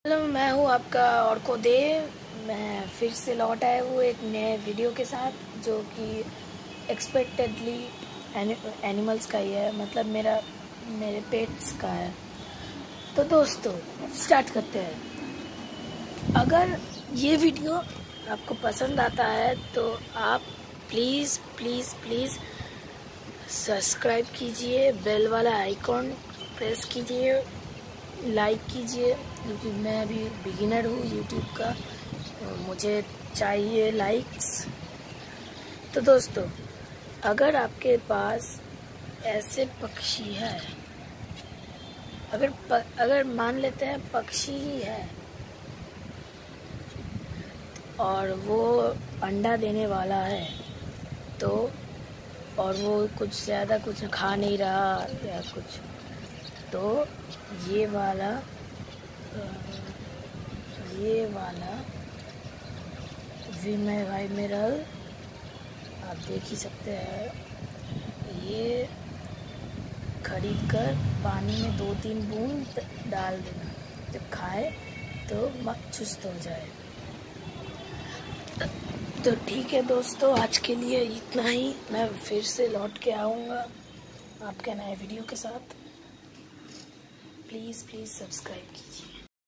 Hello, मैं हूँ आपका और को दे। मैं फिर से लौट आया हूँ एक नए वीडियो के साथ, जो कि एक्सपेक्टेडली एनिमल्स का ही है, मतलब मेरे पेट्स का है। तो दोस्तों, स्टार्ट करते हैं। अगर ये वीडियो आपको पसंद आता है तो आप प्लीज़ प्लीज़ प्लीज़ सब्सक्राइब कीजिए, बेल वाला आइकॉन प्रेस कीजिए, लाइक कीजिए, क्योंकि मैं अभी बिगिनर हूँ यूट्यूब का, तो मुझे चाहिए लाइक्स। तो दोस्तों, अगर आपके पास ऐसे पक्षी है, अगर मान लेते हैं पक्षी ही है और वो अंडा देने वाला है, तो और वो कुछ ज़्यादा कुछ खा नहीं रहा या कुछ, तो ये वाला विमेरल आप देख ही सकते हैं। ये खरीद कर पानी में 2-3 बूंद डाल देना, जब खाए तो चुस्त हो जाए। तो ठीक है दोस्तों, आज के लिए इतना ही। मैं फिर से लौट के आऊँगा आपके नए वीडियो के साथ। प्लीज़ सब्सक्राइब कीजिए।